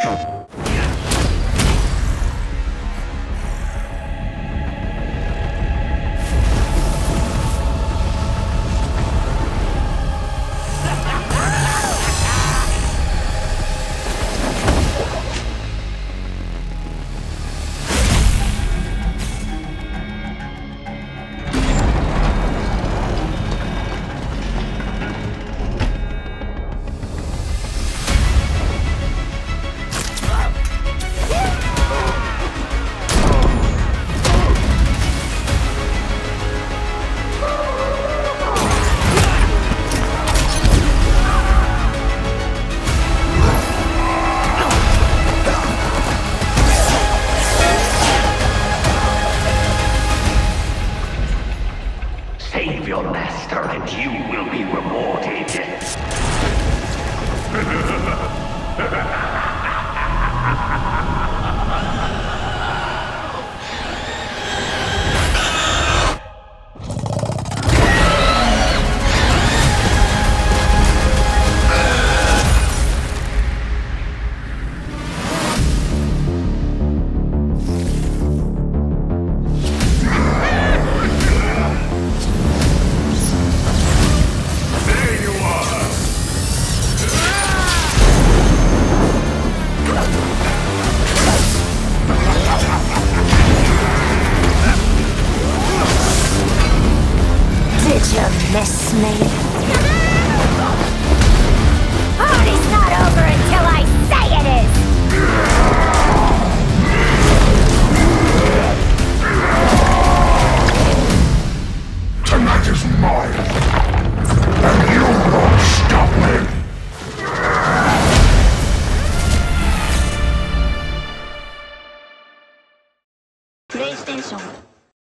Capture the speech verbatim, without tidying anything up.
Save your master and you will be rewarded. Miss me. Party's not over until I say it is! Tonight is mine, and you won't stop me! PlayStation